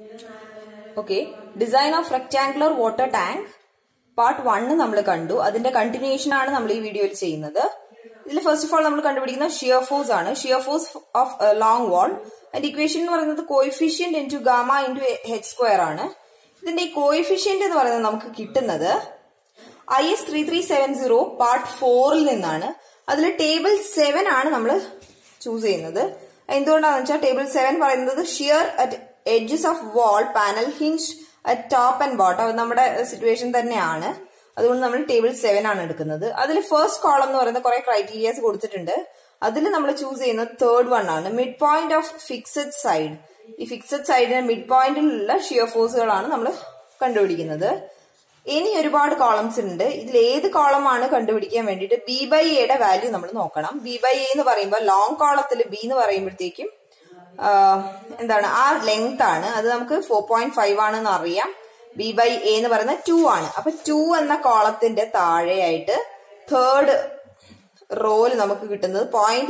Okay, design of rectangular water tank part 1 നമ്മൾ കണ്ടു. അതിന്റെ കണ്ടിന്യൂഷൻ ആണ് നമ്മൾ ഈ വീഡിയോയിൽ ചെയ്യുന്നത്. ഇതിൽ ഫസ്റ്റ് ഓഫ് ഓൾ നമ്മൾ കണ്ടുപിടിക്കുന്ന ഷിയർ ഫോഴ്സ് ആണ്. Shear force of long wall. അതിന്റെ ഇക്വേഷൻ എന്ന് പറയുന്നത് coefficient into gamma into h square ആണ്. ഇതിന്റെ ഈ കോഎഫിഷ്യന്റ് എന്ന് പറയുന്നത് നമുക്ക് കിട്ടുന്നത് IS 3370 പാർട്ട് 4 നിന്നാണ്. അതിൽ ടേബിൾ 7 ആണ് നമ്മൾ ചൂസ് ചെയ്യുന്നത്. എന്തുകൊണ്ടാണെന്ന് വെച്ചാൽ ടേബിൾ 7 പറയുന്നത് shear at edges of wall panel hinged at top and bottom. അത് നമ്മുടെ സിറ്റുവേഷൻ തന്നെയാണ്. അതുകൊണ്ട് നമ്മൾ ടേബിൾ 7 ആണ് എടുക്കുന്നത്. അതിൽ ഫസ്റ്റ് കോളം എന്ന് പറയുന്ന കുറെ ക്രൈറ്റീരിയാസ് കൊടുത്തിട്ടുണ്ട്. അതിൽ നമ്മൾ ചൂസ് ചെയ്യുന്നത് തേർഡ് വൺ ആണ്. Mid point of fixed side. ഈ ഫിക്സഡ് സൈഡിന് മിഡ് പോയിന്റിലുള്ള ഷിയർ ഫോഴ്സുകളാണ് നമ്മൾ കണ്ടുപിടിക്കുന്നത്. ഇനി ഒരുപാട് കോളംസ് ഉണ്ട്. ഇതിൽ ഏത് കോളമാണ് കണ്ടുപിടിക്കാൻ വേണ്ടിയിട്ട് B/Aയുടെ വാല്യൂ നമ്മൾ നോക്കണം. B/A എന്ന് പറയുമ്പോൾ ലോങ് കോളത്തിൽ B എന്ന് പറയുമ്പോഴത്തേക്കും എന്താണ് ആ ലെങ്ത് ആണ്. അത് നമുക്ക് 4.5 ആണെന്ന് അറിയാം. B/A എന്ന് പറയുന്നത് 2 ആണ്. അപ്പൊ 2 എന്ന കോളത്തിന്റെ താഴെയായിട്ട് തേർഡ് റോയിൽ നമുക്ക് കിട്ടുന്നത്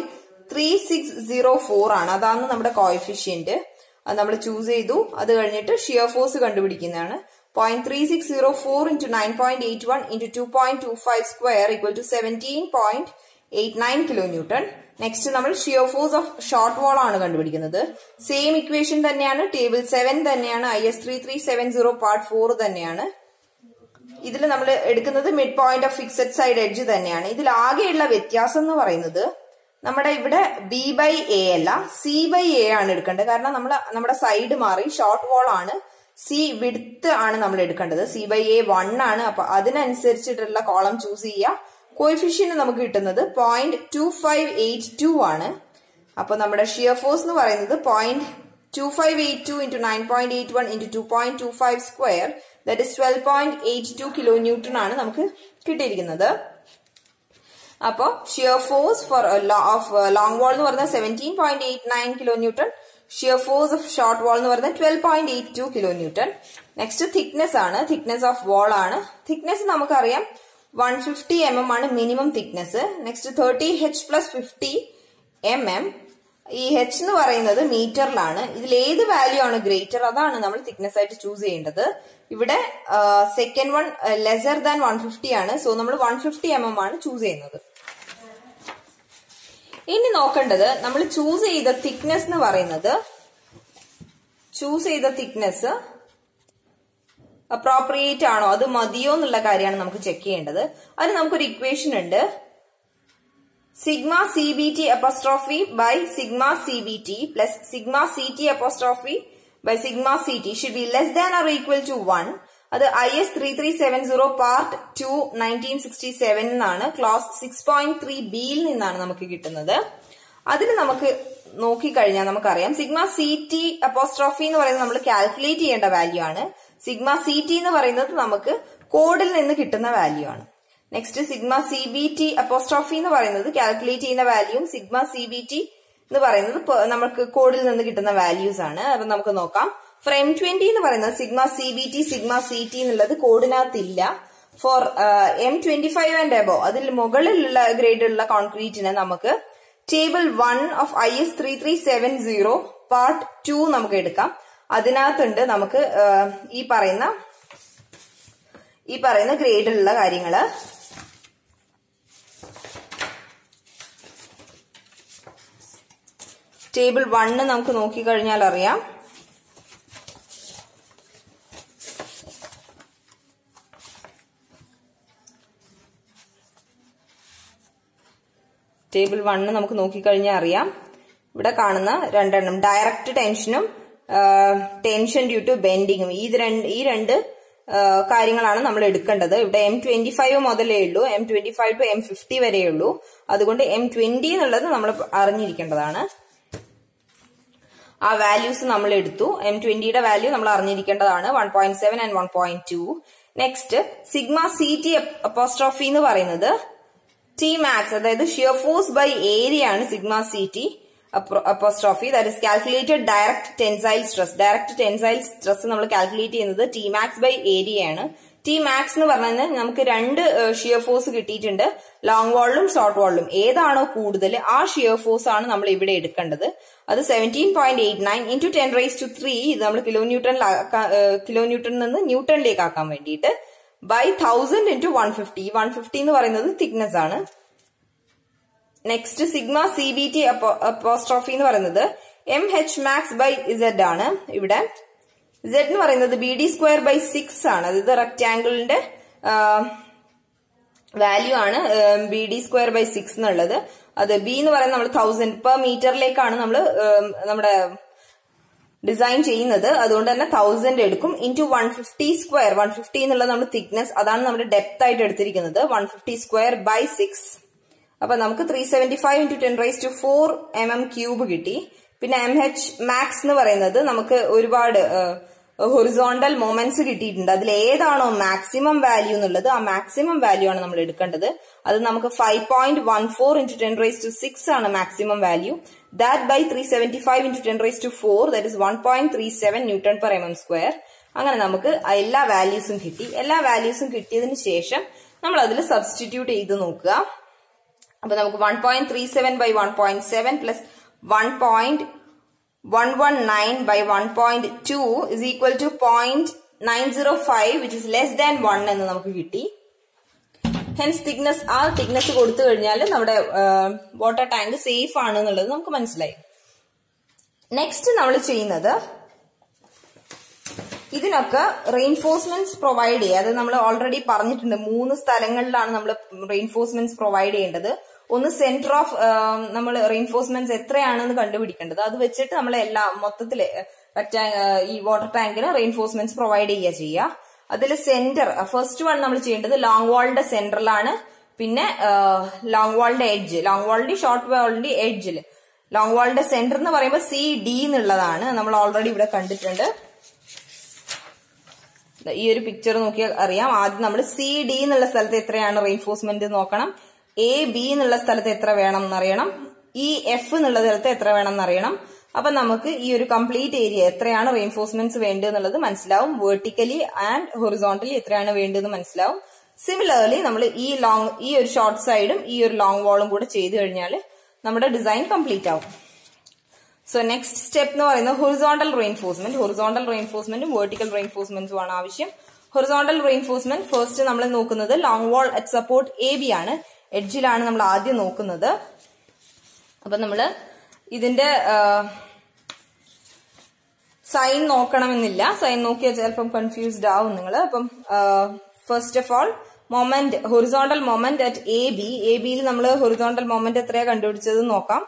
0.3604 ആണ്. അതാണ് നമ്മുടെ കോഎഫിഷ്യന്റ്. അത് നമ്മൾ ചൂസ് ചെയ്തു. അത് കഴിഞ്ഞിട്ട് ഷിയർ ഫോഴ്സ് കണ്ടുപിടിക്കുന്നതാണ്. 0.3604 into 9.81 into 2.25 square equal to 17.89 kilonewton. Next നമ്മൾ shear force of short wall ആണ് കണ്ടുപിടിക്കുന്നത്. സെയിം ഇക്വേഷൻ തന്നെയാണ്. ടേബിൾ 7 തന്നെയാണ്. IS 3370 പാർട്ട് 4 തന്നെയാണ്. ഇതിൽ നമ്മൾ എടുക്കുന്നത് mid point of fixed side edge തന്നെയാണ്. ഇതിൽ ആകെയുള്ള വ്യത്യാസം എന്ന് പറയുന്നത് നമ്മുടെ ഇവിടെ B/A അല്ല C/A ആണ് എടുക്കേണ്ടത്. കാരണം നമ്മുടെ സൈഡ് മാറി. ഷോർട്ട് വാൾ ആണ്. C വിഡ്ത്ത് ആണ് നമ്മൾ എടുക്കേണ്ടത്. C/A 1 ആണ്. അപ്പൊ അതിനനുസരിച്ചിട്ടുള്ള കോളം ചൂസ് ചെയ്യുക. കോഎഫിഷ്യന്റ് നമുക്ക് കിട്ടുന്നത് 0.2582 ആണ്. അപ്പൊ നമ്മുടെ ഷിയർ ഫോഴ്സ് എന്ന് പറയുന്നത് 0.2582 into 9.81 into 2.25 square, that is 12.82 kilonewton ആണ് നമുക്ക് കിട്ടിയിരിക്കുന്നത്. അപ്പൊ shear force for long wall എന്ന് പറയുന്നത് 17.89 kilonewton. Shear force of short wall എന്ന് പറയുന്നത് 12.82 kilonewton. നെക്സ്റ്റ് തിക്നെസ് ആണ്. തിക്നെസ് ഓഫ് വാൾ ആണ്. തിക്നെസ് നമുക്കറിയാം 150 mm ആണ് minimum thickness. Next 30H plus 50 mm. ഈ H എന്ന് പറയുന്നത് മീറ്ററിലാണ്. ഇതിൽ ഏത് വാല്യൂ ആണ് ഗ്രേറ്റർ അതാണ് നമ്മൾ തിക്നെസ് ആയിട്ട് ചൂസ് ചെയ്യേണ്ടത്. ഇവിടെ സെക്കൻഡ് വൺ ലെസർ ദാൻ 150 ആണ്. സോ നമ്മൾ 150 mm ആണ് ചൂസ് ചെയ്യുന്നത്. ഇനി നോക്കേണ്ടത് നമ്മൾ ചൂസ് ചെയ്ത തിക്നെസ് എന്ന് പറയുന്നത് അപ്രോപ്രിയേറ്റ് ആണോ, അത് മതിയോ എന്നുള്ള കാര്യമാണ് നമുക്ക് ചെക്ക് ചെയ്യേണ്ടത്. അതിന് നമുക്കൊരു ഇക്വേഷൻ ഉണ്ട്. Sigma CBT apostrophe by sigma CBT plus sigma CT apostrophe by sigma CT should be less than or equal to 1. അത് IS 3370 പാർട്ട് 2 1967 എന്നാണ്. ക്ലാസ് 6.3B നിന്നാണ് നമുക്ക് കിട്ടുന്നത്. അതിൽ നമുക്ക് നോക്കിക്കഴിഞ്ഞാൽ നമുക്കറിയാം സിഗ്മ CT അപ്പോസ്ട്രോഫി എന്ന് പറയുന്നത് നമ്മൾ കാൽക്കുലേറ്റ് ചെയ്യേണ്ട വാല്യൂ ആണ്. സിഗ്മ CT എന്ന് പറയുന്നത് നമുക്ക് കോഡിൽ നിന്ന് കിട്ടുന്ന വാല്യൂ ആണ്. നെക്സ്റ്റ് സിഗ്മ CBT അപ്പോസ്ട്രോഫി എന്ന് പറയുന്നത് കാൽക്കുലേറ്റ് ചെയ്യുന്ന വാല്യൂയും സിഗ്മ CBT എന്ന് പറയുന്നത് നമുക്ക് കോഡിൽ നിന്ന് കിട്ടുന്ന വാല്യൂസ് ആണ്. അപ്പൊ നമുക്ക് നോക്കാം. ഫോർ M20 എന്ന് പറയുന്നത് സിഗ്മ CBT സിഗ്മ CT എന്നുള്ളത് കോഡിനകത്തില്ല. ഫോർ M25 ആൻഡ് എബോ അതിൽ മുകളിലുള്ള ഗ്രേഡിലുള്ള കോൺക്രീറ്റിന് നമുക്ക് ടേബിൾ 1 ഓഫ് IS 3370 പാർട്ട് 2 നമുക്ക് എടുക്കാം. അതിനകത്തുണ്ട് നമുക്ക് ഈ പറയുന്ന ഗ്രേഡിലുള്ള കാര്യങ്ങള്. ടേബിൾ 1 നമുക്ക് നോക്കിക്കഴിഞ്ഞാൽ അറിയാം. ടേബിൾ 1 നമുക്ക് നോക്കിക്കഴിഞ്ഞാൽ അറിയാം. ഇവിടെ കാണുന്ന രണ്ടെണ്ണം ഡയറക്റ്റ് ടെൻഷനും ടെൻഷൻ ഡ്യൂ ടു ബെൻഡിങ്ങും ഈ രണ്ട് കാര്യങ്ങളാണ് നമ്മൾ എടുക്കേണ്ടത്. ഇവിടെ M25 മുതലേ ഉള്ളൂ. M25 to M50 വരെ ഉള്ളൂ. അതുകൊണ്ട് M20 എന്നുള്ളത് നമ്മൾ അറിഞ്ഞിരിക്കേണ്ടതാണ്. ആ വാല്യൂസ് നമ്മൾ എടുത്തു. M20യുടെ വാല്യൂ നമ്മൾ അറിഞ്ഞിരിക്കേണ്ടതാണ്. 1.7 and 1.2. Next sigma CT apostrophe എന്ന് പറയുന്നത് Tmax, അതായത് ഷിയർ ഫോഴ്സ് ബൈ ഏരിയ ആണ് sigma CT apostrophe, that is calculated direct tensile stress. Direct tensile stress നമ്മൾ കാൽക്കുലേറ്റ് ചെയ്യുന്നത് Tmax by area ആണ്. ടി മാക്സ് എന്ന് പറഞ്ഞാൽ നമുക്ക് രണ്ട് ഷിയർ ഫോഴ്സ് കിട്ടിയിട്ടുണ്ട്, ലോങ് വാളിലും ഷോർട്ട് വാളിലും. ഏതാണോ കൂടുതൽ ആ ഷിയർ ഫോഴ്സ് ആണ് നമ്മൾ ഇവിടെ എടുക്കേണ്ടത്. അത് 17.89 into 10⁻³ ഇത് നമ്മൾ കിലോന്യൂട്ടണിൽ നിന്ന് ന്യൂട്ടണിലേക്ക് ആക്കാൻ വേണ്ടിയിട്ട് by 1000 into 150. 150 എന്ന് പറയുന്നത് തിക്നെസ് ആണ്. നെക്സ്റ്റ് സിഗ്മ CBT അപ്പോസ്ട്രോഫി എന്ന് പറയുന്നത് MH max by Z ആണ്. ഇവിടെ Z എന്ന് പറയുന്നത് BD²/6 ആണ്. അതായത് റെക്ടാംഗിളിന്റെ വാല്യൂ ആണ് BD²/6 എന്നുള്ളത്. അത് B എന്ന് പറയുന്നത് നമ്മൾ 1000 പെർ മീറ്ററിലേക്കാണ് നമ്മൾ നമ്മുടെ ഡിസൈൻ ചെയ്യുന്നത്. അതുകൊണ്ട് തന്നെ 1000 എടുക്കും ഇൻറ്റു 150². 150 എന്നുള്ളത് നമ്മുടെ തിക്നെസ്, അതാണ് നമ്മുടെ ഡെപ്ത് ആയിട്ട് എടുത്തിരിക്കുന്നത്. 150²/6. അപ്പൊ നമുക്ക് 375 into 10⁻⁴ mm³ കിട്ടി. പിന്നെ MH max എന്ന് പറയുന്നത് നമുക്ക് ഒരുപാട് ഹൊറിസോണ്ടൽ മൊമെന്റ്സ് കിട്ടിയിട്ടുണ്ട്. അതിൽ ഏതാണോ മാക്സിമം വാല്യൂ എന്നുള്ളത് ആ മാക്സിമം വാല്യൂ ആണ് നമ്മൾ എടുക്കേണ്ടത്. അത് നമുക്ക് 5.14 into 10⁻⁶ ആണ് maximum value. That by 375 into 10⁻⁴ that is 1.37 Newton/mm². അങ്ങനെ നമുക്ക് എല്ലാ വാല്യൂസും കിട്ടി. എല്ലാ വാല്യൂസും കിട്ടിയതിന് ശേഷം നമ്മൾ അതിൽ സബ്സ്റ്റിറ്റ്യൂട്ട് ചെയ്ത് നോക്കുക. അപ്പൊ നമുക്ക് 1.37/1.7 plus 1.119/1.2 is equal to 0.905 which is less than 1 എന്ന് നമുക്ക് കിട്ടി. ഹെൻസ് തിക്നെസ്, ആ തിക്നെസ് കൊടുത്തു കഴിഞ്ഞാൽ നമ്മുടെ വാട്ടർ ടാങ്ക് സേഫ് ആണ് എന്നുള്ളത് നമുക്ക് മനസ്സിലായി. നെക്സ്റ്റ് നമ്മൾ ചെയ്യുന്നത് ഇതിനൊക്കെ റെയിൻഫോഴ്സ്മെന്റ്സ് പ്രൊവൈഡ് ചെയ്യുക. അത് നമ്മൾ ഓൾറെഡി പറഞ്ഞിട്ടുണ്ട്, 3 സ്ഥലങ്ങളിലാണ് നമ്മൾ റെയിൻഫോഴ്സ്മെന്റ്സ് പ്രൊവൈഡ് ചെയ്യേണ്ടത്. ഒന്ന് സെന്റർ ഓഫ് നമ്മൾ റെയിൻഫോഴ്സ്മെന്റ്സ് എത്രയാണെന്ന് കണ്ടുപിടിക്കേണ്ടത്. അത് വെച്ചിട്ട് നമ്മൾ മൊത്തത്തില് ഈ വാട്ടർ ടാങ്കിന് റെയിൻഫോഴ്സ്മെന്റ്സ് പ്രൊവൈഡ് ചെയ്യുക. അതിൽ സെന്റർ ഫസ്റ്റ് വൺ നമ്മൾ ചെയ്യേണ്ടത് ലോങ് വാളിന്റെ സെന്ററിലാണ്. പിന്നെ ലോങ് വാളിന്റെ എഡ്ജ്, ലോങ് വാളിന്റെ ഷോർട്ട് വാളിന്റെ എഡ്ജിൽ. ലോങ് വാളിന്റെ സെന്റർ എന്ന് പറയുമ്പോൾ CD എന്നുള്ളതാണ്. നമ്മൾ ഓൾറെഡി ഇവിടെ കണ്ടിട്ടുണ്ട്. ഈ ഒരു പിക്ചർ നോക്കിയാൽ അറിയാം. ആദ്യം നമ്മൾ CD എന്നുള്ള സ്ഥലത്ത് എത്രയാണ് റെയിൻഫോഴ്സ്മെന്റ് നോക്കണം. AB എന്നുള്ള സ്ഥലത്ത് എത്ര വേണം എന്നറിയണം. EF എന്നുള്ള സ്ഥലത്ത് എത്ര വേണം എന്നറിയണം. അപ്പൊ നമുക്ക് ഈ ഒരു കംപ്ലീറ്റ് ഏരിയ എത്രയാണ് റെയിൻഫോഴ്സ്മെന്റ്സ് വേണ്ടത് എന്നുള്ളത് മനസ്സിലാവും. വെർട്ടിക്കലി ആൻഡ് ഹൊറിസോണ്ടലി എത്രയാണ് വേണ്ടതെന്ന് മനസ്സിലാവും. സിമിലർലി നമ്മൾ ഈ ഒരു ഷോർട്ട് സൈഡും ഈ ഒരു ലോങ് വാളും കൂടെ ചെയ്തു കഴിഞ്ഞാൽ നമ്മുടെ ഡിസൈൻ കംപ്ലീറ്റ് ആവും. സോ നെക്സ്റ്റ് സ്റ്റെപ്പ് എന്ന് പറയുന്നത് ഹൊറിസോണ്ടൽ റെയിൻഫോഴ്സ്മെന്റ്. ഹൊറിസോണ്ടൽ റെയിൻഫോഴ്സ്മെന്റും വെർട്ടിക്കൽ റെയിൻഫോഴ്സ്മെന്റ്സും ആണ് ആവശ്യം. ഹൊറിസോണ്ടൽ റെയിൻഫോഴ്സ്മെന്റ് ഫസ്റ്റ് നമ്മൾ നോക്കുന്നത് long wall at support AB ആണ്. എഡ്ജിലാണ് നമ്മൾ ആദ്യം നോക്കുന്നത്. അപ്പൊ നമ്മള് ഇതിന്റെ സൈൻ നോക്കണമെന്നില്ല. സൈൻ നോക്കിയാൽ ചിലപ്പം കൺഫ്യൂസ്ഡ് ആവും നിങ്ങൾ. അപ്പം first of all moment, horizontal moment at AB യിൽ നമ്മൾ ഹൊറിസോണ്ടൽ മൊമെന്റ് എത്രയാ കണ്ടുപിടിച്ചത് നോക്കാം.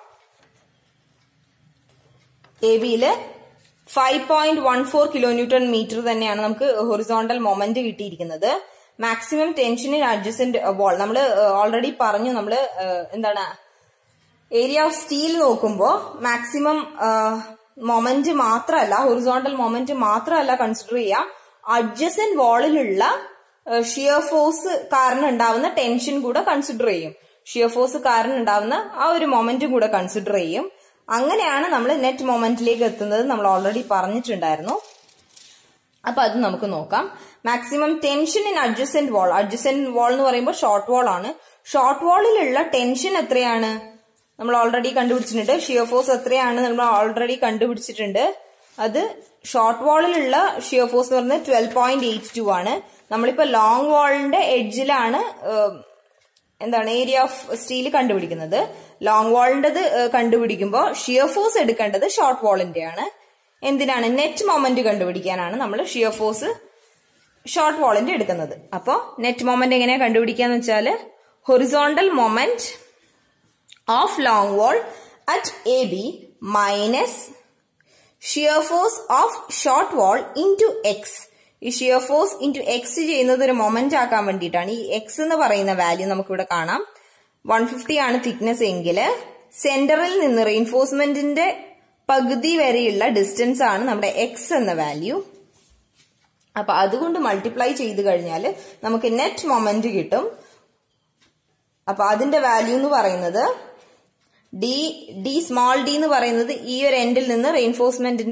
AB യില് 5.14 kN/m തന്നെയാണ് നമുക്ക് ഹൊറിസോണ്ടൽ മൊമെന്റ് കിട്ടിയിരിക്കുന്നത്. Maximum tension in adjacent wall നമ്മൾ ഓൾറെഡി പറഞ്ഞു. നമ്മൾ എന്താണ് ഏരിയ ഓഫ് സ്റ്റീൽ നോക്കുമ്പോ മാക്സിമം മൊമെന്റ് മാത്രമല്ല, ഹൊറിസോണ്ടൽ മൊമെന്റ് മാത്രമല്ല കൺസിഡർ ചെയ്യാം, അഡ്ജസന്റ് വാളിലുള്ള ഷിയർ ഫോഴ്സ് കാരണം ഉണ്ടാവുന്ന ടെൻഷൻ കൂടെ കൺസിഡർ ചെയ്യും. ഷിയർ ഫോഴ്സ് കാരണം ഉണ്ടാവുന്ന ആ ഒരു മൊമെന്റും കൂടെ കൺസിഡർ ചെയ്യും. അങ്ങനെയാണ് നമ്മൾ നെറ്റ് മൊമെന്റിലേക്ക് എത്തുന്നത്. നമ്മൾ ഓൾറെഡി പറഞ്ഞിട്ടുണ്ടായിരുന്നു. അപ്പൊ അത് നമുക്ക് നോക്കാം. Maximum tension in adjacent wall. Adjacent wall എന്ന് പറയുമ്പോൾ ഷോർട്ട് വാൾ ആണ്. ഷോർട്ട് വാളിലുള്ള ടെൻഷൻ എത്രയാണ് നമ്മൾ ഓൾറെഡി കണ്ടുപിടിച്ചിട്ടുണ്ട്. ഷിയർ ഫോഴ്സ് എത്രയാണ് നമ്മൾ ഓൾറെഡി കണ്ടുപിടിച്ചിട്ടുണ്ട്. അത് ഷോർട്ട് വാളിലുള്ള ഷിയർ ഫോഴ്സ് എന്ന് പറയുന്നത് 12.82 ആണ്. നമ്മളിപ്പോ ലോങ് വാളിന്റെ എഡ്ജിലാണ് ഏരിയ ഓഫ് സ്റ്റീൽ കണ്ടുപിടിക്കുന്നത്. ലോങ് വാളിന്റെത് കണ്ടുപിടിക്കുമ്പോൾ ഷിയർ ഫോഴ്സ് എടുക്കേണ്ടത് ഷോർട്ട് വാളിന്റെയാണ്. എന്തിനാണ്? നെറ്റ് മൊമെന്റ് കണ്ടുപിടിക്കാനാണ് നമ്മൾ ഷിയർ ഫോഴ്സ് ഷോർട്ട് വാളിന്റെ എടുക്കുന്നത്. അപ്പോ നെറ്റ് മൊമെന്റ് എങ്ങനെയാ കണ്ടുപിടിക്കാന്ന് വെച്ചാല് horizontal moment of long wall at AB minus shear force of short wall into x. ഈ ഷിയർ ഫോഴ്സ് ഇൻറ്റു എക്സ് ചെയ്യുന്നത് ഒരു മൊമെന്റ് ആക്കാൻ വേണ്ടിയിട്ടാണ്. ഈ എക്സ് എന്ന് പറയുന്ന വാല്യൂ നമുക്കിവിടെ കാണാം. 150 ആണ് തിക്നെസ് എങ്കിൽ സെന്ററിൽ നിന്ന് റെയിൻഫോഴ്സ്മെന്റിന്റെ പകുതി വരെയുള്ള ഡിസ്റ്റൻസ് ആണ് നമ്മുടെ എക്സ് എന്ന വാല്യൂ. അപ്പൊ അതുകൊണ്ട് മൾട്ടിപ്ലൈ ചെയ്ത് കഴിഞ്ഞാൽ നമുക്ക് നെറ്റ് മൊമെന്റ് കിട്ടും. അപ്പൊ അതിന്റെ വാല്യൂ എന്ന് പറയുന്നത് ഡി സ്മോൾ ഡി എന്ന് പറയുന്നത് ഈ ഒരു എൻഡിൽ നിന്ന് റെയിൻഫോഴ്സ്മെന്റിന്റെ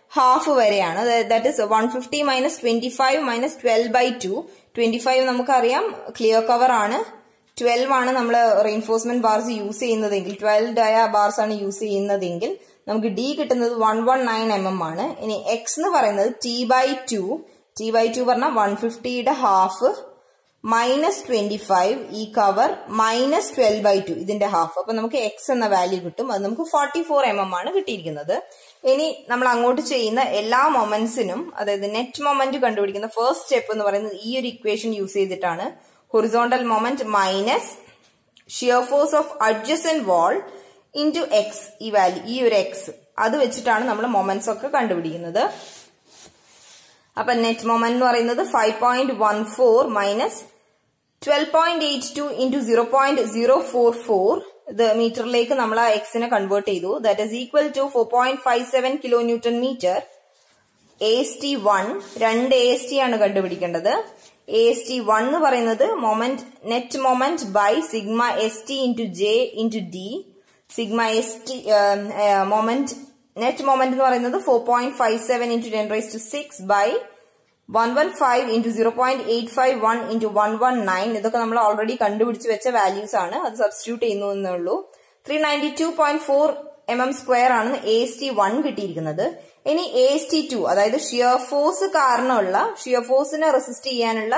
ഹാഫ് വരെയാണ്. That is 150 minus 25 minus 12/2. 25 നമുക്കറിയാം ക്ലിയർ കവർ ആണ്. 12 ആണ് നമ്മൾ റെയിൻഫോഴ്സ്മെന്റ് ബാർസ് യൂസ് ചെയ്യുന്നതെങ്കിൽ, 12 ഡയ ബാർസ് ആണ് യൂസ് ചെയ്യുന്നതെങ്കിൽ നമുക്ക് ഡി കിട്ടുന്നത് 119 mm ആണ്. ഇനി എക്സ് എന്ന് പറയുന്നത് T/2. T/2 പറഞ്ഞാൽ 150യുടെ ഹാഫ് മൈനസ് 25, ഈ കവർ മൈനസ് 12/2 ഇതിന്റെ ഹാഫ്. അപ്പൊ നമുക്ക് എക്സ് എന്ന വാല്യൂ കിട്ടും. അത് നമുക്ക് 44 mm ആണ് കിട്ടിയിരിക്കുന്നത്. ഇനി നമ്മൾ അങ്ങോട്ട് ചെയ്യുന്ന എല്ലാ മൊമെന്റ്സിനും, അതായത് നെറ്റ് മൊമെന്റ് കണ്ടുപിടിക്കുന്ന ഫസ്റ്റ് സ്റ്റെപ്പ് എന്ന് പറയുന്നത് ഈ ഒരു ഇക്വേഷൻ യൂസ് ചെയ്തിട്ടാണ്. Horizontal moment minus shear force of adjacent wall into x, ഈ വാല്യൂ, ഈ ഒരു എക്സ്, അത് വെച്ചിട്ടാണ് നമ്മൾ മൊമെന്റ്സ് ഒക്കെ കണ്ടുപിടിക്കുന്നത്. അപ്പൊ നെറ്റ് മൊമെന്റ് എന്ന് പറയുന്നത് 5.14 മൈനസ് 12.82 ഇൻറ്റു 0.044. ഇത് മീറ്ററിലേക്ക് നമ്മൾ ആ എക്സിനെ കൺവേർട്ട് ചെയ്തു. That is equal to 4.57 kilo newton metre. AST1, 2 AST ആണ് കണ്ടുപിടിക്കേണ്ടത്. AST1 എന്ന് പറയുന്നത് moment, net moment by sigma ST into J into D. Sigma ST moment, net moment എന്ന് പറയുന്നത് 4.57 ഇൻറ്റു 10⁻⁶ ബൈ 115 ഇൻറ്റു 0.851 ഇൻറ്റു 119. ഇതൊക്കെ നമ്മൾ ഓൾറെഡി കണ്ടുപിടിച്ച് വെച്ച വാല്യൂസ് ആണ്. അത് സബ്സ്റ്റിറ്റ്യൂട്ട് ചെയ്യുന്നു എന്നുള്ളൂ. 392.4 mm² ആണ് AST1 കിട്ടിയിരിക്കുന്നത്. ഇനി AST2, അതായത് ഷിയർ ഫോഴ്സ് കാരണമുള്ള, ഷിയർ ഫോഴ്സിനെ റെസിസ്റ്റ് ചെയ്യാനുള്ള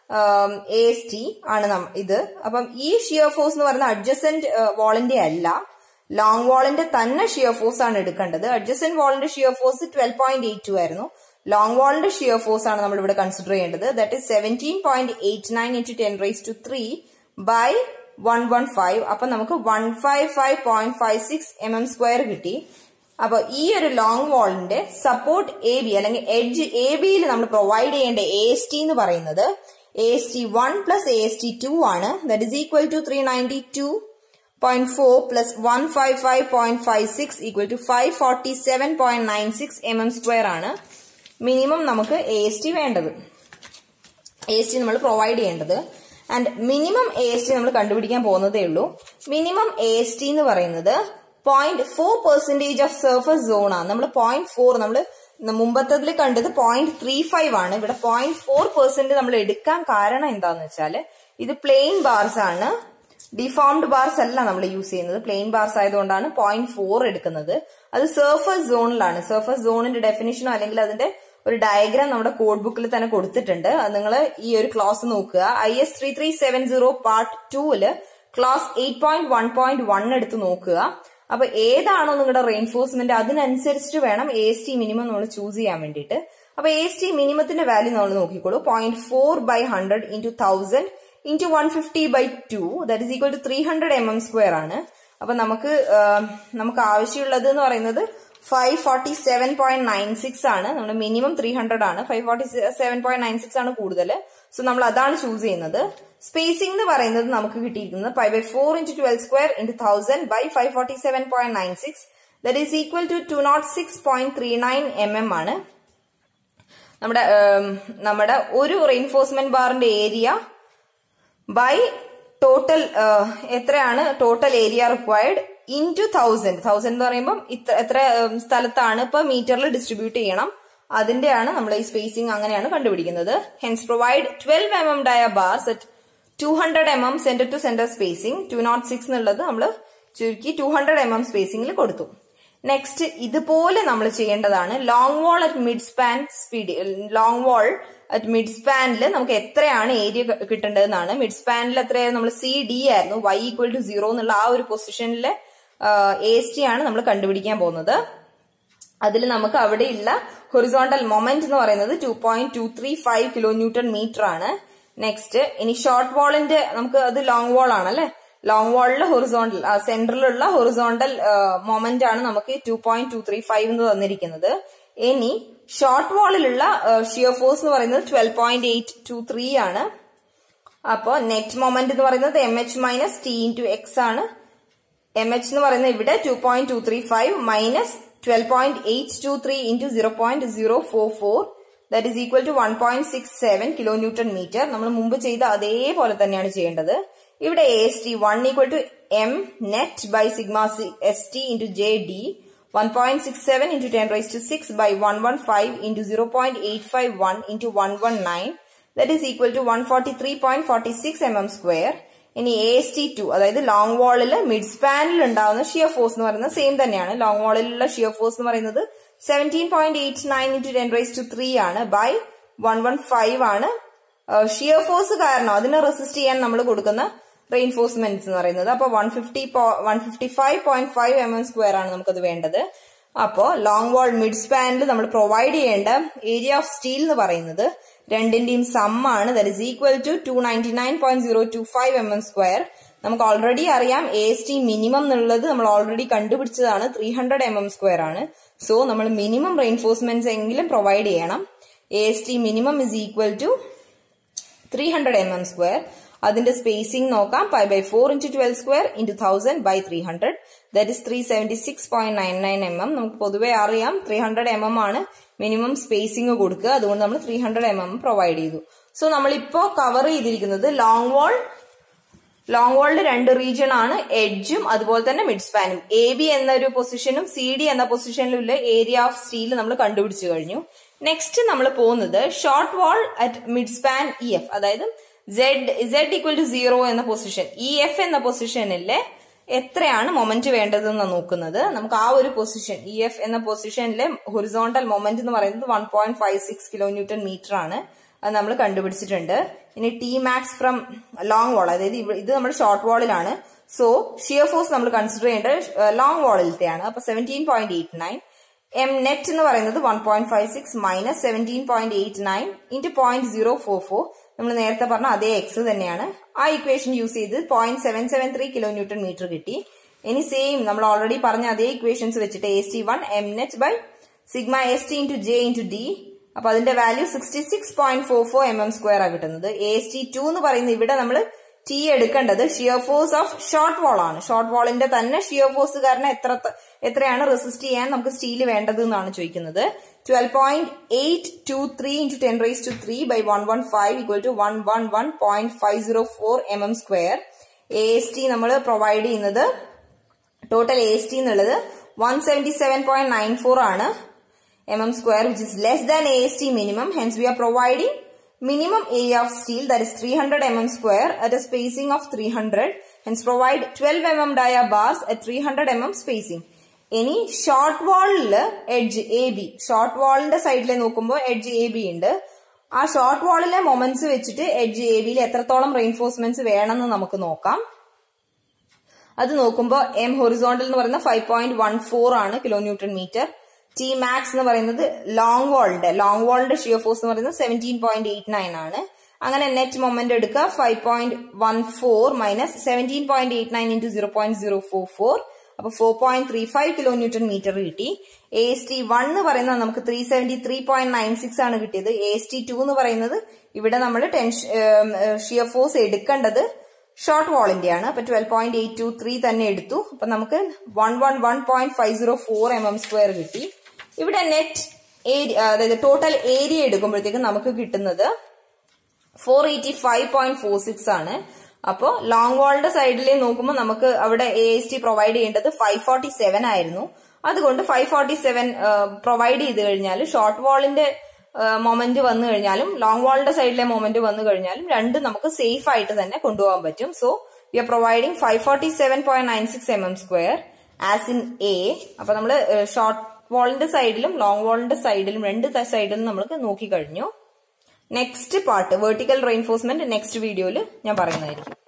AST ആണ് ഇത്. അപ്പം ഈ ഷിയർ ഫോഴ്സ് എന്ന് പറയുന്നത് അഡ്ജസന്റ് വാളിന്റെ അല്ല, ലോങ് വാളിന്റെ തന്നെ ഷിയർ ഫോഴ്സ് ആണ് എടുക്കേണ്ടത്. അഡ്ജസന്റ് വാളിന്റെ ഷിയർ ഫോഴ്സ് 12.82 ആയിരുന്നു. ലോങ് വാളിന്റെ ഷിയർ ഫോഴ്സ് ആണ് നമ്മൾ ഇവിടെ കൺസിഡർ ചെയ്യേണ്ടത്. That is 17.89 into 10⁻³ by 115. അപ്പൊ നമുക്ക് 155.56 mm² കിട്ടി. അപ്പൊ ഈ ഒരു ലോങ് വാളിന്റെ സപ്പോർട്ട് AB അല്ലെങ്കിൽ എഡ്ജ് ABയിൽ നമ്മൾ പ്രൊവൈഡ് ചെയ്യേണ്ട AST എന്ന് പറയുന്നത് AST1 പ്ലസ് AST2 ആണ്. That is equal to 392.4 plus 155.56 equal to 547.96 mm² ആണ് മിനിമം നമുക്ക് AST വേണ്ടത്, AST നമ്മൾ പ്രൊവൈഡ് ചെയ്യേണ്ടത്. ആൻഡ് മിനിമം AST നമ്മൾ കണ്ടുപിടിക്കാൻ പോകുന്നതേ ഉള്ളൂ. മിനിമം AST എന്ന് പറയുന്നത് 0.4% ഓഫ് സർഫസ് സോൺ ആണ്. നമ്മൾ 0.4, നമ്മൾ മുമ്പത്തതിൽ കണ്ടത് 0.35 ആണ്. ഇവിടെ 0.4% നമ്മൾ എടുക്കാൻ കാരണം എന്താന്ന് വെച്ചാൽ ഇത് പ്ലെയിൻ ബാർസ് ആണ്, ഡിഫോംഡ് ബാർസ് അല്ല നമ്മൾ യൂസ് ചെയ്യുന്നത്. പ്ലെയിൻ ബാർസ് ആയതുകൊണ്ടാണ് 0.4 എടുക്കുന്നത്. അത് സർഫസ് സോണിലാണ്. സർഫസ് സോണിന്റെ ഡെഫിനിഷനോ അല്ലെങ്കിൽ അതിന്റെ ഒരു ഡയഗ്രാം നമ്മുടെ കോഡ് ബുക്കിൽ തന്നെ കൊടുത്തിട്ടുണ്ട്. അത് നിങ്ങൾ ഈ ഒരു ക്ലാസ് നോക്കുക. IS 3370 പാർട്ട് 2 ക്ലാസ് 8.1.1 എടുത്ത് നോക്കുക. അപ്പൊ ഏതാണോ നിങ്ങളുടെ റെയിൻഫോഴ്സ്മെന്റ് അതിനനുസരിച്ചിട്ട് വേണം AST മിനിമം നമ്മൾ ചൂസ് ചെയ്യാൻ വേണ്ടിയിട്ട്. അപ്പൊ AST മിനിമത്തിന്റെ വാല്യൂ നമ്മൾ നോക്കിക്കോളൂ. 0.4/100 into 1000 into 150/2 that is equal to 300 mm² ആണ്. അപ്പൊ നമുക്ക് ആവശ്യമുള്ളത് എന്ന് പറയുന്നത് 547.96 ആണ്. നമ്മുടെ മിനിമം 300 ആണ്. 547.96 ആണ് കൂടുതൽ. സോ നമ്മൾ അതാണ് ചൂസ് ചെയ്യുന്നത്. സ്പേസിംഗ് എന്ന് പറയുന്നത് നമുക്ക് കിട്ടിയിരിക്കുന്നത് π/4 into 12² into 1000 by 547.96 that is equal to 206.39 mm ആണ്. നമ്മുടെ ഒരു റെയിൻഫോഴ്സ്മെന്റ് ബാറിന്റെ ഏരിയ ബൈ ടോട്ടൽ എത്രയാണ് ടോട്ടൽ ഏരിയ റിക്വയർഡ് ഇൻറ്റു 1000 എന്ന് പറയുമ്പോൾ എത്ര സ്ഥലത്താണ് ഇപ്പൊ മീറ്ററിൽ ഡിസ്ട്രിബ്യൂട്ട് ചെയ്യണം, അതിന്റെയാണ് നമ്മൾ ഈ സ്പേസിംഗ് അങ്ങനെയാണ് കണ്ടുപിടിക്കുന്നത്. Hence provide 12 mm dia bars at 200 mm centre to centre spacing. 206 എന്നുള്ളത് നമ്മൾ ചുരുക്കി 200 mm സ്പേസിംഗിൽ കൊടുത്തു. നെക്സ്റ്റ് ഇതുപോലെ നമ്മൾ ചെയ്യേണ്ടതാണ് long wall at mid span speed. Long wall at mid സ്പാനിൽ നമുക്ക് എത്രയാണ് ഏരിയ കിട്ടേണ്ടതെന്നാണ്. മിഡ് സ്പാനിൽ എത്രയായിരുന്നു, നമ്മൾ CD ആയിരുന്നു. Y = 0 എന്നുള്ള ആ ഒരു പൊസിഷനിലെ AST ആണ് നമ്മൾ കണ്ടുപിടിക്കാൻ പോകുന്നത്. അതിൽ നമുക്ക് അവിടെയുള്ള ഹൊറിസോണ്ടൽ മൊമെന്റ് എന്ന് പറയുന്നത് 2.235 കിലോ ന്യൂട്ടൺ മീറ്റർ ആണ്. നെക്സ്റ്റ് ഇനി ഷോർട്ട് വാളിന്റെ നമുക്ക് അത് ലോങ് വാൾ ആണ് അല്ലെ. ലോങ് വാളിലെ ഹൊറിസോണ്ടൽ സെന്ററിലുള്ള ഹൊറിസോണ്ടൽ മൊമെന്റ് ആണ് നമുക്ക് 2.235 എന്ന് തന്നിരിക്കുന്നത്. ഇനി ഷോർട്ട് വാളിലുള്ള ഷിയർ ഫോഴ്സ് എന്ന് പറയുന്നത് 12.823 ആണ്. അപ്പോ നെറ്റ് മൊമെന്റ് എന്ന് പറയുന്നത് MH minus T into X ആണ്. MH എന്ന് പറയുന്നത് ഇവിടെ 2.235 minus 12.823 into 0.044 that is equal to 1.67 kilo newton metre. നമ്മൾ മുമ്പ് ചെയ്ത അതേപോലെ തന്നെയാണ് ചെയ്യേണ്ടത്. ഇവിടെ AST 1 = M net by sigma ST into JD 1.67 into 10 raised to 6 by 115 into 0.851 into 119 that is equal to 143.46 mm square. ഇനി AST2 അതായത് ലോങ് വാളില് മിഡ് സ്പാനിൽ ഉണ്ടാവുന്ന ഷിയർ ഫോഴ്സ് എന്ന് പറയുന്നത് സെയിം തന്നെയാണ്. ലോങ് വാളിലുള്ള ഷിയർ ഫോഴ്സ് എന്ന് പറയുന്നത് 17.89 into 10 raised to 3 ആണ് by 115 ആണ്. ഷിയർ ഫോഴ്സ് കാരണം അതിനെ റെസിസ്റ്റ് ചെയ്യാൻ നമ്മൾ കൊടുക്കുന്ന റെയിൻഫോഴ്സ്മെന്റ്സ് എന്ന് പറയുന്നത്. അപ്പൊ 155.5 mm സ്ക്വയർ ആണ് നമുക്കത് വേണ്ടത്. അപ്പോ ലോങ് വാൾ മിഡ് സ്പാനിൽ നമ്മൾ പ്രൊവൈഡ് ചെയ്യേണ്ട ഏരിയ ഓഫ് സ്റ്റീൽ എന്ന് പറയുന്നത് രണ്ടിന്റെയും സം ആണ്. That is equal to 299.025 mm square. നമുക്ക് ഓൾറെഡി അറിയാം AST മിനിമം എന്നുള്ളത് നമ്മൾ ഓൾറെഡി കണ്ടുപിടിച്ചതാണ് 300 mm സ്ക്വയർ ആണ്. സോ നമ്മൾ മിനിമം റെയിൻഫോഴ്സ്മെന്റ്സ് എങ്കിലും പ്രൊവൈഡ് ചെയ്യണം. AST minimum is equal to 300 mm square. അതിന്റെ സ്പേസിംഗ് നോക്കാം. pi by 4 into 12 square into 1000 by 300 that is 376.99 mm. നമുക്ക് പൊതുവെ അറിയാം 300 mm ആണ് മിനിമം സ്പേസിംഗ് കൊടുക്കുക. അതുകൊണ്ട് നമ്മൾ 300 mm പ്രൊവൈഡ് ചെയ്തു. സോ നമ്മളിപ്പോ കവർ ചെയ്തിരിക്കുന്നത് ലോങ് വാളിന്റെ രണ്ട് റീജിയൻ ആണ്, എഡ്ജും അതുപോലെ തന്നെ മിഡ് സ്പാനും. AB എന്നൊരു പൊസിഷനും CD എന്ന പൊസിഷനിലുള്ള ഏരിയ ഓഫ് സ്റ്റീൽ നമ്മൾ കണ്ടുപിടിച്ചു കഴിഞ്ഞു. നെക്സ്റ്റ് നമ്മൾ പോകുന്നത് short wall at mid span EF, അതായത് z equal to 0 എന്ന പൊസിഷൻ, EF എന്ന പൊസിഷനിലെ എത്രയാണ് മൊമെന്റ് വേണ്ടതെന്ന് നോക്കുന്നത്. നമുക്ക് ആ ഒരു പൊസിഷൻ EF എന്ന പൊസിഷനിലെ ഹൊറിസോണ്ടൽ മൊമെന്റ് എന്ന് പറയുന്നത് 1.56 kN മീറ്റർ ആണ്. അത് നമ്മൾ കണ്ടുപിടിച്ചിട്ടുണ്ട്. ഇനി Tmax ഫ്രം ലോങ് വാൾ, അതായത് ഇത് നമ്മൾ ഷോർട്ട് വാളിലാണ്. സോ ഷിയർ ഫോഴ്സ് നമ്മൾ കൺസിഡർ ചെയ്യേണ്ടത് ലോങ് വാളിലത്തെയാണ്. അപ്പൊ 17.89. M net എന്ന് പറയുന്നത് 1.56 മൈനസ് 17.89 ഇൻറ്റു 0.044. നമ്മൾ നേരത്തെ പറഞ്ഞ അതേ എക്സ് തന്നെയാണ്. ആ ഇക്വേഷൻ യൂസ് ചെയ്ത് 0.773 kN മീറ്റർ കിട്ടി. ഇനി സെയിം നമ്മൾ ഓൾറെഡി പറഞ്ഞ അതേ ഇക്വേഷൻസ് വെച്ചിട്ട് AST1 M net by sigma ST into J into D. അപ്പൊ അതിന്റെ വാല്യൂ 66.44 mm സ്ക്വയർ ആ കിട്ടുന്നത്. AST2 എന്ന് പറയുന്നത് ഇവിടെ നമ്മൾ T എടുക്കേണ്ടത് shear force of short wall ആണ്. ഷോർട്ട് വാളിന്റെ തന്നെ ഷിയർ ഫോഴ്സ് കാരണം എത്രയാണ് റെസിസ്റ്റ് ചെയ്യാൻ നമുക്ക് സ്റ്റീൽ വേണ്ടത് എന്നാണ് ചോദിക്കുന്നത്. 12.823 into 10 raised to 3 by 115 equal to 111.504 mm square. AST നമ്മൾ പ്രൊവൈഡ് ചെയ്യുന്നത് ടോട്ടൽ AST എന്നുള്ളത് 177.94 ആണ് mm square, which is less than AST minimum. Hence we are providing minimum area of steel, that is 300 mm square at a spacing of 300. Hence provide 12 mm dia bars at 300 mm spacing. ഇനി short വാളില് edge AB, short വാളിന്റെ സൈഡിൽ നോക്കുമ്പോൾ edge AB ഉണ്ട്. ആ short വാളിലെ moments വെച്ചിട്ട് edge ABയിൽ എത്രത്തോളം റെയിൻഫോഴ്സ്മെന്റ്സ് വേണമെന്ന് നമുക്ക് നോക്കാം. അത് നോക്കുമ്പോൾ M ഹൊറിസോണ്ടൽ എന്ന് പറയുന്നത് 5.14 ആണ് kN മീറ്റർ. Tmax എന്ന് പറയുന്നത് ലോങ് വാളിന്റെ ഷിയർ ഫോഴ്സ് എന്ന് പറയുന്നത് 17.89 ആണ്. അങ്ങനെ നെറ്റ് മൊമെന്റ് എടുക്കുക. 5.14 മൈനസ് 17.89 ഇൻറ്റു 0.044. അപ്പൊ 4.35 kN മീറ്റർ കിട്ടി. AST1 എന്ന് പറയുന്നത് നമുക്ക് 373.96 ആണ് കിട്ടിയത്. AST2 എന്ന് പറയുന്നത് ഇവിടെ നമ്മൾ ഷിയർ ഫോഴ്സ് എടുക്കേണ്ടത് ഷോർട്ട് വാളിന്റെയാണ്. അപ്പൊ 12.823 തന്നെ എടുത്തു. അപ്പൊ നമുക്ക് 111.504 mm സ്ക്വയർ കിട്ടി. ഇവിടെ നെറ്റ് ഏരിയ, അതായത് ടോട്ടൽ ഏരിയ എടുക്കുമ്പോഴത്തേക്ക് നമുക്ക് കിട്ടുന്നത് 485.46 ആണ്. അപ്പോ ലോങ് വാളിന്റെ സൈഡിൽ നോക്കുമ്പോൾ നമുക്ക് അവിടെ AST പ്രൊവൈഡ് ചെയ്യേണ്ടത് 547 ആയിരുന്നു. അതുകൊണ്ട് 547 പ്രൊവൈഡ് ചെയ്ത് കഴിഞ്ഞാൽ ഷോർട്ട് വാളിന്റെ മൊമെന്റ് വന്നു കഴിഞ്ഞാലും ലോങ് വാളിന്റെ സൈഡിലെ മൊമെന്റ് വന്നു കഴിഞ്ഞാലും രണ്ടും നമുക്ക് സേഫ് ആയിട്ട് തന്നെ കൊണ്ടുപോകാൻ പറ്റും. So we are providing 547.96 mm square as in A. അപ്പൊ നമ്മള് ഷോർട്ട് വാളിന്റെ സൈഡിലും ലോങ് വാളിന്റെ സൈഡിലും രണ്ട് സൈഡിലും നമ്മൾക്ക് നോക്കി കഴിഞ്ഞു. Next part vertical reinforcement next വീഡിയോയിൽ ഞാൻ പറയുന്നതായിരിക്കും.